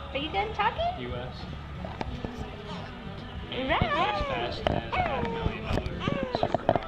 Are you done talking? U.S. Right. As fast as $500,000 supercar.